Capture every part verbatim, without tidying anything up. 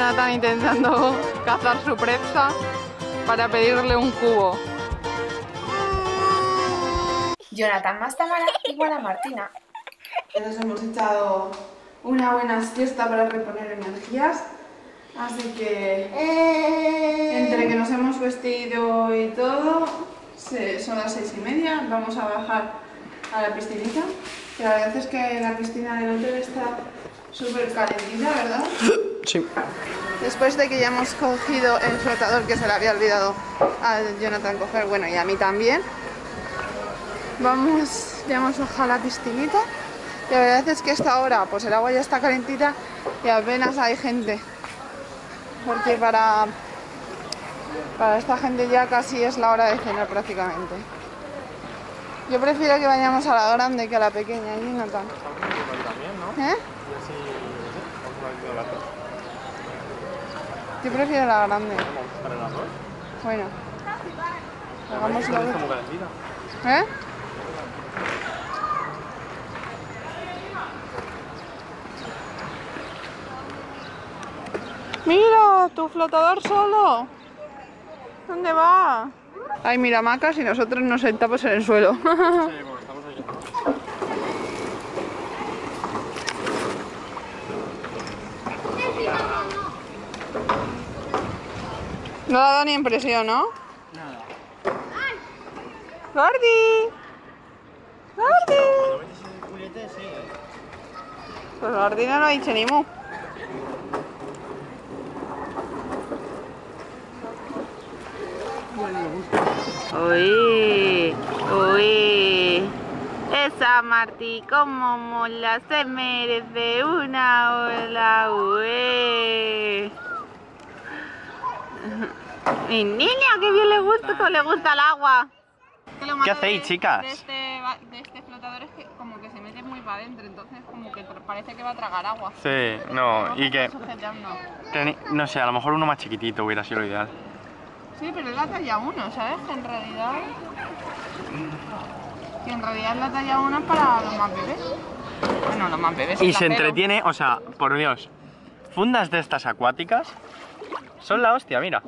Están intentando cazar su presa para pedirle un cubo. Jonathan más Tamara igual a Martina. Nos hemos echado una buena siesta para reponer energías, así que entre que nos hemos vestido y todo, son las seis y media, vamos a bajar a la piscinita, que la verdad es que la piscina del hotel está súper calentita, ¿verdad? Sí. Después de que ya hemos cogido el flotador que se le había olvidado a Jonathan coger, bueno, y a mí también, vamos, ya hemos bajado a la piscinita. Y la verdad es que a esta hora pues el agua ya está calentita y apenas hay gente, porque para, para esta gente ya casi es la hora de cenar prácticamente. Yo prefiero que vayamos a la grande que a la pequeña, Jonathan. ¿Eh? Yo prefiero la grande. Bueno, hagámoslo. ¿Eh? ¡Mira! ¡Tu flotador solo! ¿Dónde va? Ay, mira hamacas y nosotros nos sentamos en el suelo. Sí, porque estamos aquí. No ha dado ni impresión, ¿no? Nada. ¡Gordi! ¡Gordi! Cuando metes el culete, sí, ¿eh? Pues Gordi no lo ha dicho ni mu. Uy, uy, esa Martí como mola, se merece una ola, uy. Mi niña, que bien le gusta, como le gusta el agua. ¿Qué hacéis, chicas? De este, de este flotador es que como que se mete muy para adentro, entonces como que parece que va a tragar agua. Sí, no, y que... Sujetando. Teni- no sé, a lo mejor uno más chiquitito hubiera sido lo ideal. Sí, pero es la talla uno, ¿sabes? Que en realidad... Que en realidad la talla uno es para los más bebés. Bueno, los más bebés. Y se entretiene, o sea, por Dios, fundas de estas acuáticas son la hostia, mira.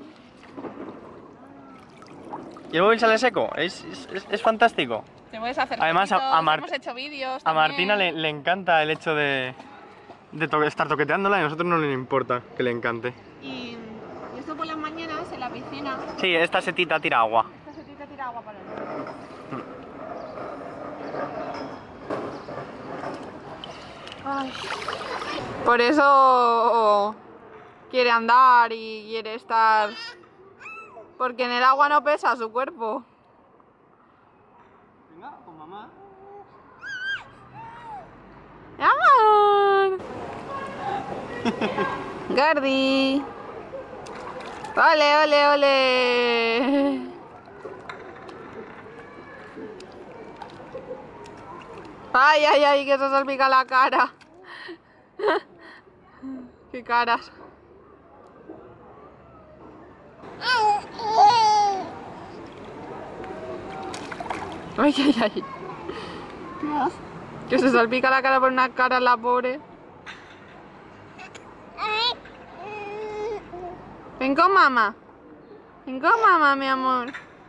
Y el móvil sale seco, es, es, es, es fantástico. Te puedes hacer Además, a, a, Mar hemos hecho vídeos a también. Martina le, le encanta el hecho de, de to estar toqueteándola y a nosotros no le importa que le encante. Y, y esto por las mañanas en la piscina. Sí, esta setita tira agua. Esta setita tira agua para el niño. Ay. Por eso quiere andar y quiere estar... Porque en el agua no pesa su cuerpo. Venga, con mamá. ¡Amor! Gordi. ¡Ole, ole, ole! ¡Ay, ay, ay! Que se salpica la cara. ¡Qué caras! ¡Ay, ay, ay! Que se salpica la cara por una cara la pobre. Ven con mamá. Ven con mamá, mi amor.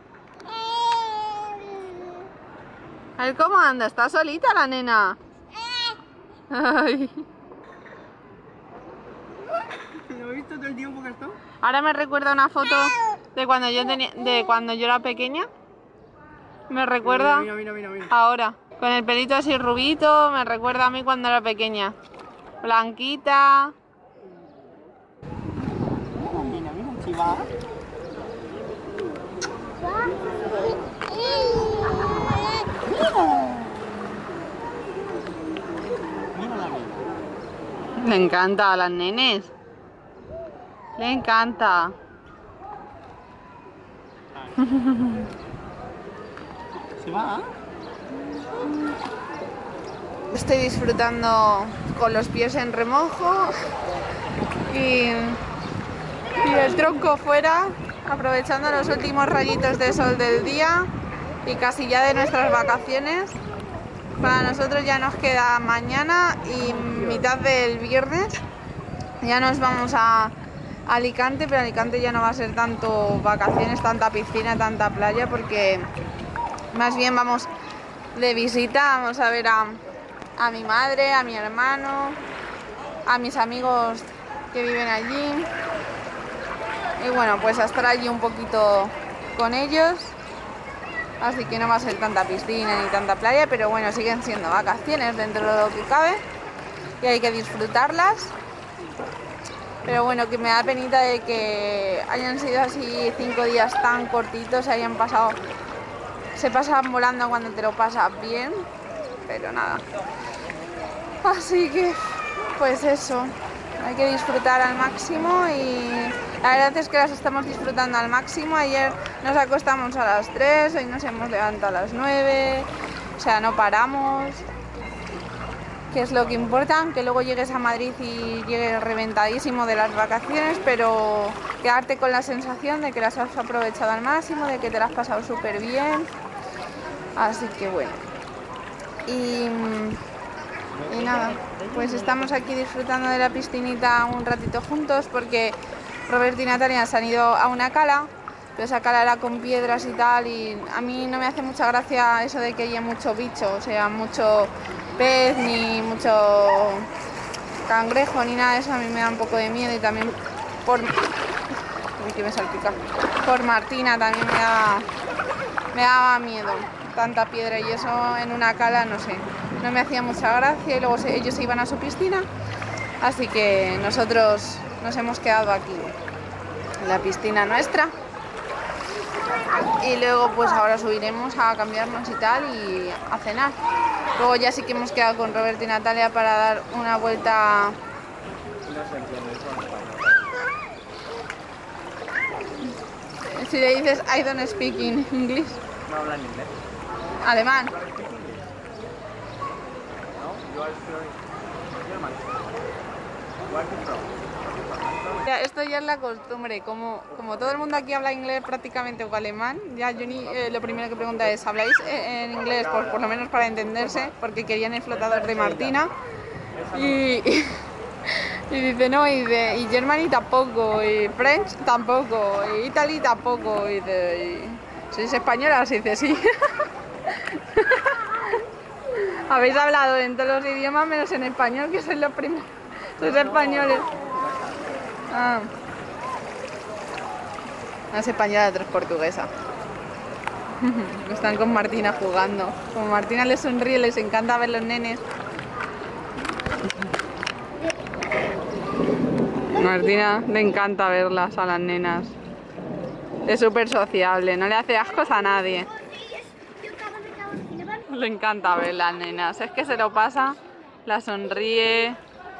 A ver cómo anda. Está solita la nena. Ay. ¿Lo he visto todo el tiempo que está? Ahora me recuerda una foto de cuando yo tenía, de cuando yo era pequeña. Me recuerda Mira, mira, mira, mira. ahora. Con el pelito así rubito, me recuerda a mí cuando era pequeña. Blanquita. Mira, mira, chiva. Mira la vida. Le encanta a las nenes. Le encanta. ¿Se va? Estoy disfrutando con los pies en remojo y, y el tronco fuera, aprovechando los últimos rayitos de sol del día y casi ya de nuestras vacaciones. Para nosotros ya nos queda mañana y mitad del viernes. Ya nos vamos a, Alicante, pero Alicante ya no va a ser tanto vacaciones, tanta piscina, tanta playa, porque más bien vamos de visita, vamos a ver a, a mi madre, a mi hermano, a mis amigos que viven allí. Y bueno, pues a estar allí un poquito con ellos. Así que no va a ser tanta piscina ni tanta playa, pero bueno, siguen siendo vacaciones dentro de lo que cabe y hay que disfrutarlas. Pero bueno, que me da penita de que hayan sido así cinco días tan cortitos, hayan pasado, se pasan volando cuando te lo pasas bien, pero nada. Así que, pues eso, hay que disfrutar al máximo y la verdad es que las estamos disfrutando al máximo. Ayer nos acostamos a las tres, hoy nos hemos levantado a las nueve, o sea, no paramos. Que es lo que importa, que luego llegues a Madrid y llegues reventadísimo de las vacaciones, pero quedarte con la sensación de que las has aprovechado al máximo, de que te las has pasado súper bien. Así que bueno. Y, y nada, pues estamos aquí disfrutando de la piscinita un ratito juntos porque Robert y Natalia se han ido a una cala, pero esa cala era con piedras y tal, y a mí no me hace mucha gracia eso de que haya mucho bicho, o sea, mucho pez, ni mucho cangrejo, ni nada de eso. A mí me da un poco de miedo y también por... Uy, que me salpica. Por Martina también me daba, me daba miedo, tanta piedra y eso en una cala, no sé, no me hacía mucha gracia y luego se, ellos se iban a su piscina, así que nosotros nos hemos quedado aquí, en la piscina nuestra. Y luego pues ahora subiremos a cambiarnos y tal y a cenar. Luego ya sí que hemos quedado con Robert y Natalia para dar una vuelta. Si le dices I don't speak in English. No hablan inglés. Alemán. No, you are speaking German. Where are you from? Ya, esto ya es la costumbre, como, como todo el mundo aquí habla inglés prácticamente o alemán, ya Johnny eh, lo primero que pregunta es, ¿habláis en inglés? Por, por lo menos para entenderse, porque querían el flotador de Martina. Y, y, y dice, no, y, de, y Germany tampoco, y French tampoco, y Italy tampoco, y dice, y, ¿sois españolas? Y dice, sí. Habéis hablado en todos los idiomas menos en español, que sois los primeros, sois españoles. Ah. Una es española, otra es portuguesa. Están con Martina jugando. Como Martina les sonríe, les encanta ver los nenes. Martina le encanta verlas a las nenas. Es súper sociable, no le hace ascos a nadie. Le encanta ver las nenas, es que se lo pasa, la sonríe.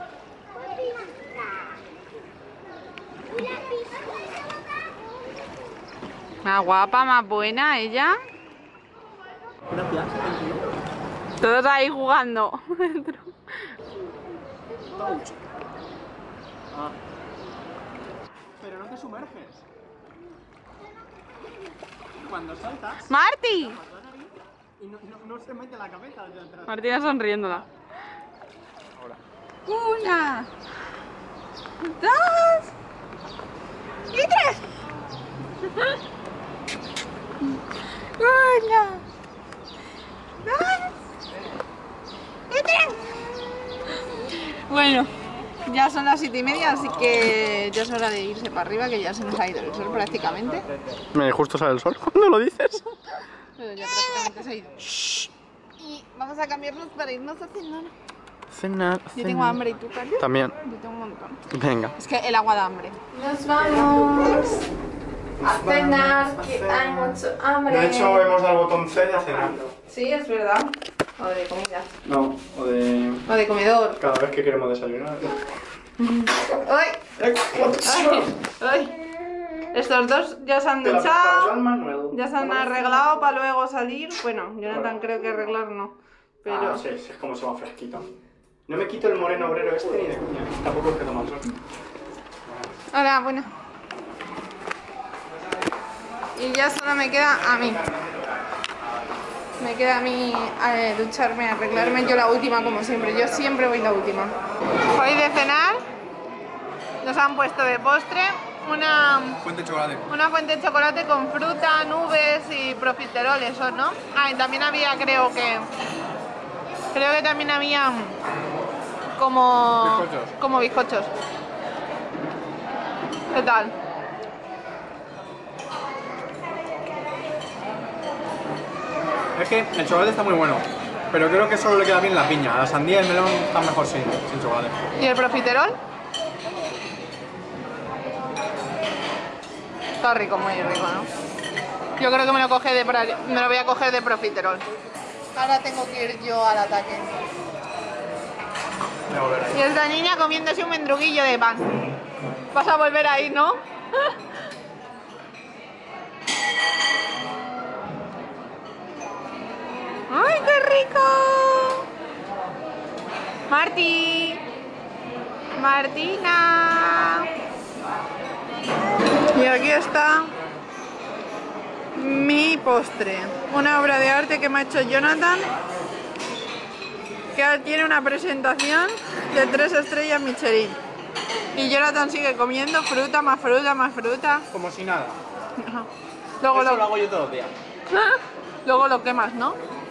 Más guapa, más buena ella. Gracias. Todos ahí jugando. Ah. Pero no te sumerges. Cuando saltas... ¡Marti! Y no, no, no se mete la cabeza hacia atrás. Martina sonriéndola. Ahora. Una, dos y tres. Una, dos y tres. Bueno, ya son las siete y media, así que ya es hora de irse para arriba, que ya se nos ha ido el sol prácticamente. Me justo sale el sol cuando lo dices. Pero ya prácticamente se ha ido. Y vamos a cambiarnos para irnos a cenar. Cenar, Yo tengo hambre, ¿y tú, Carlos? También. Yo tengo un montón. Venga. Es que el agua da hambre. Nos vamos a cenar, que hay mucho hambre. De hecho, hemos dado el botón C de cenar. Sí, es verdad. O de comida. No, o de... O de comedor. Cada vez que queremos desayunar. ¡Ay! ¡Ay! ¡Ay! Estos dos ya se han duchado, ya se han arreglado para luego salir. Bueno, Jonathan creo que arreglar no. Pero... Ah, sí, sí, es como se va fresquito. No me quito el moreno obrero este ni de cuña. Tampoco es que toma el sol. Hola, bueno. Y ya solo me queda a mí. Me queda a mí eh, ducharme, arreglarme. Yo la última, como siempre. Yo siempre voy la última. Voy de cenar nos han puesto de postre una Fuente de chocolate. Una fuente de chocolate con fruta, nubes y profiterol, eso, ¿no? Ah, y también había, creo que... Creo que también había como... Bizcochos. Como bizcochos. ¿Qué tal? Es que el chocolate está muy bueno, pero creo que solo le queda bien la piña. La sandía y el melón están mejor sin, sin chocolate. ¿Y el profiterol? Está rico, muy rico, ¿no? Yo creo que me lo, coge de, me lo voy a coger de profiterol. Ahora tengo que ir yo al ataque. Voy a volver ahí. Y esta niña comiéndose un mendruguillo de pan. Vas a volver ahí, ¿no? ¡Ay, qué rico! Marti. Martina. Y aquí está mi postre. Una obra de arte que me ha hecho Jonathan, que tiene una presentación de tres estrellas Michelin. Y Jonathan sigue comiendo fruta, más fruta, más fruta. Como si nada. Luego Eso lo, lo hago yo todos los días. luego lo quemas, ¿no?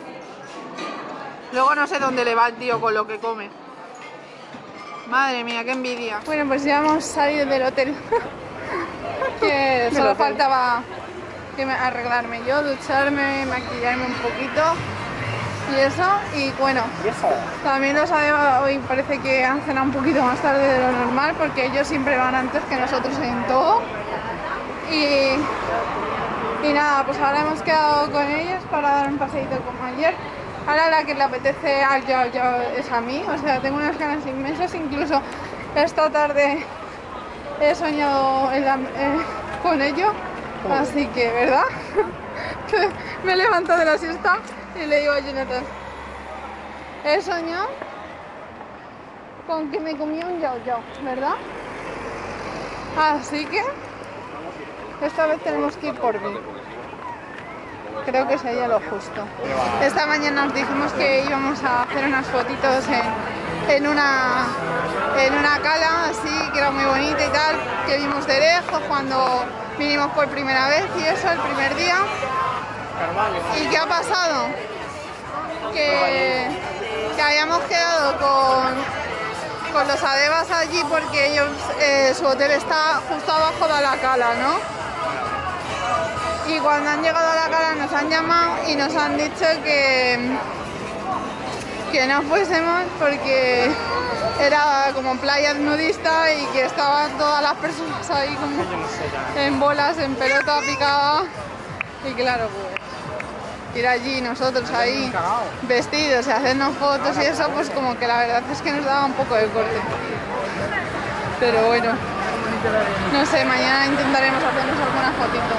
Luego no sé dónde le va el tío con lo que come. Madre mía, qué envidia. Bueno, pues ya hemos salido del hotel. Que solo hotel. faltaba que me- arreglarme yo, ducharme, maquillarme un poquito y eso. Y bueno, también los Adeba hoy parece que han cenado un poquito más tarde de lo normal porque ellos siempre van antes que nosotros en todo. Y, y nada, pues ahora hemos quedado con ellos para dar un paseíto como ayer. Ahora la que le apetece al yo, yo es a mí, o sea, tengo unas ganas inmensas. Incluso esta tarde he soñado en la- eh, con ello, así que, ¿verdad? Que me he levantado de la siesta y le digo a Jonathan, he soñado con que me comía un yao yao, ¿verdad? Así que esta vez tenemos que ir por mí. Creo que sería lo justo. Esta mañana nos dijimos que íbamos a hacer unas fotitos en, en, una, en una cala así, que era muy bonita y tal, que vimos de lejos cuando vinimos por primera vez y eso, el primer día. ¿Y qué ha pasado? Que, que habíamos quedado con, con los Adebas allí porque ellos, eh, su hotel está justo abajo de la cala, ¿no? Y cuando han llegado a la cala nos han llamado y nos han dicho que, que no fuésemos porque era como playa nudista y que estaban todas las personas ahí como en bolas, en pelota picada. Y claro, pues ir allí nosotros ahí vestidos y hacernos fotos y eso, pues como que la verdad es que nos daba un poco de corte. Pero bueno, no sé, mañana intentaremos hacernos alguna fotito.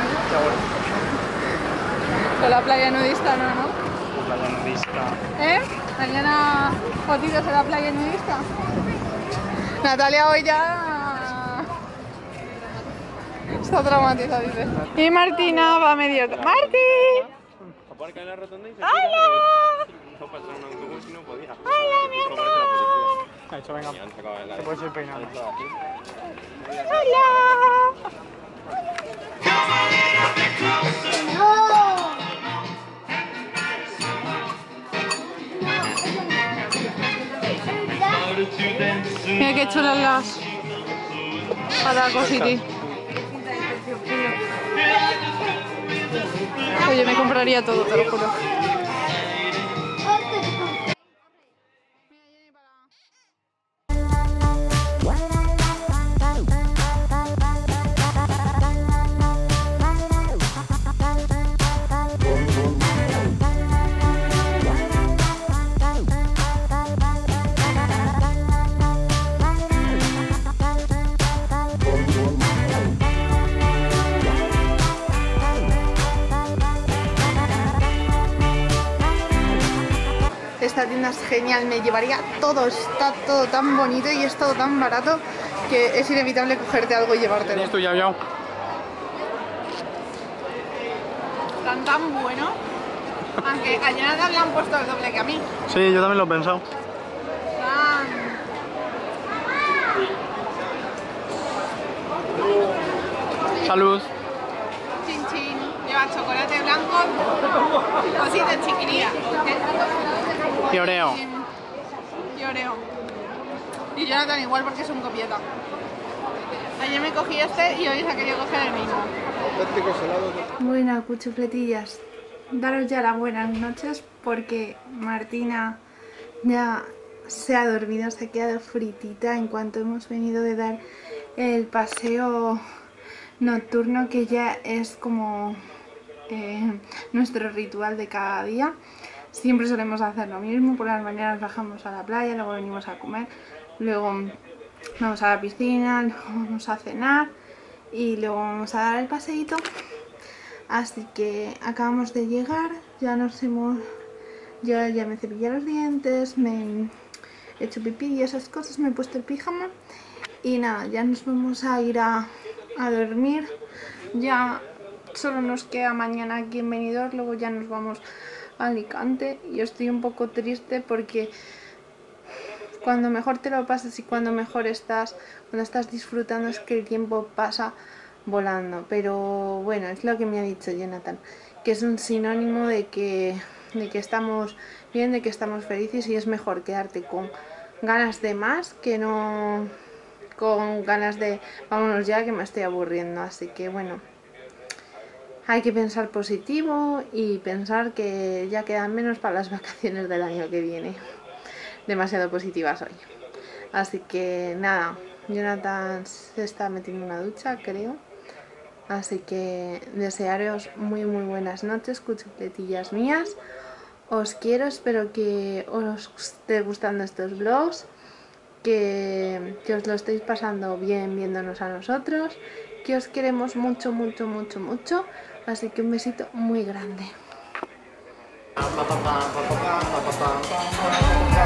Con la playa nudista no, ¿no? Playa nudista. ¿Eh? Mañana fotitos en la playa nudista. Natalia hoy ya está traumatizada, dice. Y Martina va medio... ¡Marti! Aparca en la rotonda y se ¡Hola! no pasó un autobús y no podía. ¡Hola, mi amor! Ha hecho, venga. Se puede ir peinando. ¡Hola! Mira qué chulas las Pataco City. Oye, me compraría todo, te lo juro. Esta tienda es genial, me llevaría todo, está todo tan bonito y es todo tan barato que es inevitable cogerte algo y llevártelo. ¿Tienes tu yao yao? Están tan buenos, aunque a Jonathan le han puesto el doble que a mí. Sí, yo también lo he pensado. Están... Salud. Chin chin. Lleva chocolate blanco, cosita chiquilía. Y Oreo. Y Oreo. Y Jonathan igual porque es un copieta. Ayer me cogí este y hoy se ha querido coger el mismo. Bueno, cuchufletillas, daros ya las buenas noches porque Martina ya se ha dormido, se ha quedado fritita en cuanto hemos venido de dar el paseo nocturno, que ya es como eh, nuestro ritual de cada día. Siempre solemos hacer lo mismo, por las mañanas bajamos a la playa, luego venimos a comer, luego vamos a la piscina, luego vamos a cenar y luego vamos a dar el paseíto. Así que acabamos de llegar, ya nos hemos... Yo ya me cepillé los dientes, me he hecho pipí y esas cosas, me he puesto el pijama y nada, ya nos vamos a ir a, a dormir. Ya solo nos queda mañana aquí en Benidorm, luego ya nos vamos a Alicante y estoy un poco triste porque cuando mejor te lo pasas y cuando mejor estás, cuando estás disfrutando, es que el tiempo pasa volando. Pero bueno, es lo que me ha dicho Jonathan, que es un sinónimo de que, de que estamos bien, de que estamos felices, y es mejor quedarte con ganas de más que no con ganas de vámonos ya que me estoy aburriendo. Así que bueno, hay que pensar positivo y pensar que ya quedan menos para las vacaciones del año que viene. Demasiado positiva soy. Así que nada, Jonathan se está metiendo una ducha, creo. Así que desearos muy muy buenas noches, cuchufletillas mías. Os quiero, espero que os esté gustando estos vlogs, que, que os lo estéis pasando bien viéndonos a nosotros, que os queremos mucho mucho mucho mucho. Así que un besito muy grande.